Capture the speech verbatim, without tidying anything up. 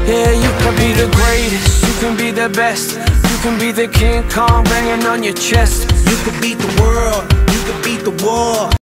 Yeah, you can be the greatest, you can be the best, you can be the King Kong banging on your chest. You could beat the world, you could beat the war.